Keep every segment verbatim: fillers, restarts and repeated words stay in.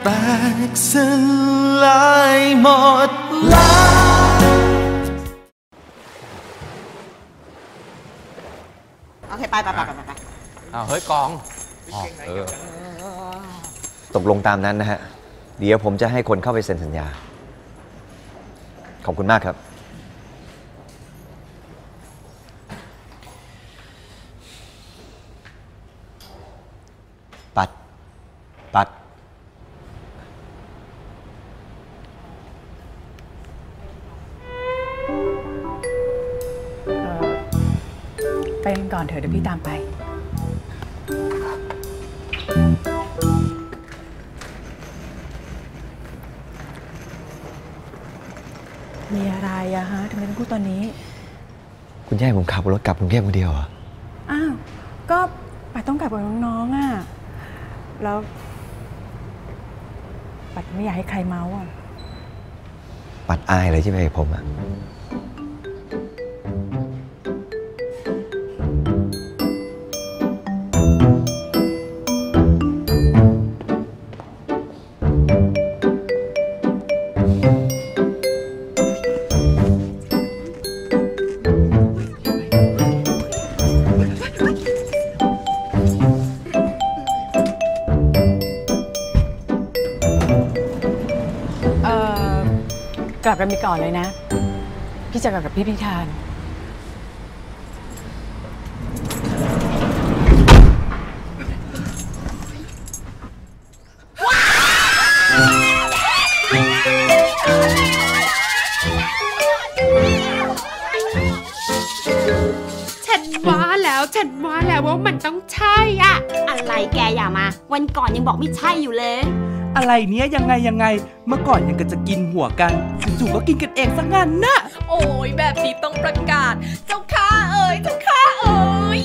แตกสลายหมดแล้วโอเคไปไปไปไปไปอ้าวเฮ้ยกองเออตกลงตามนั้นนะฮะเดี๋ยวผมจะให้คนเข้าไปเซ็นสัญญาขอบคุณมากครับปัดปัดไปกันก่อนเถอะเดี๋ยวพี่ตามไปมีอะไรอะฮะทำไมต้องพูดตอนนี้คุณย่าผมขับรถกลับกรุงเทพคนเดียวเหรออ้าวก็ปัดต้องกลับกับน้องๆอะแล้วปัดไม่อยากให้ใครเมาส์อะปัดอายเลยใช่ไหมผมอะกลับกันไปก่อนเลยนะพี่จะกลับกับพี่พิธานฉันว่าแล้วฉันว่าแล้วว่ามันต้องใช่อ่ะอะไรแกอย่ามาวันก่อนยังบอกไม่ใช่อยู่เลยอะไรเนี้ยยังไงยังไงเมื่อก่อนยังก็จะกินหัวกันจู่ๆก็กินกันเองซะงั้นนะโอ้ยแบบนี้ต้องประกาศเจ้าข้าเอ๋ยเจ้าข้าเอ๋ย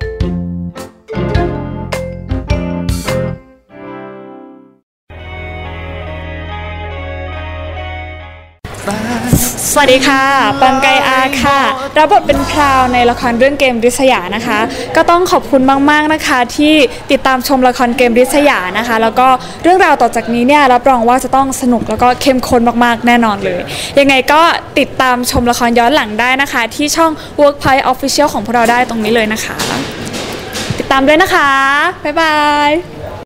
สวัสดีค่ะปันไกอาค่ะรับบทเป็นพราวในละครเรื่องเกมริษยานะคะก็ต้องขอบคุณมากๆนะคะที่ติดตามชมละครเกมริษยานะคะแล้วก็เรื่องราวต่อจากนี้เนี่ยรับรองว่าจะต้องสนุกแล้วก็เข้มข้นมากๆแน่นอนเลยยังไงก็ติดตามชมละครย้อนหลังได้นะคะที่ช่อง Workpoint Official ของพวกเราได้ตรงนี้เลยนะคะติดตามด้วยนะคะบ๊ายบาย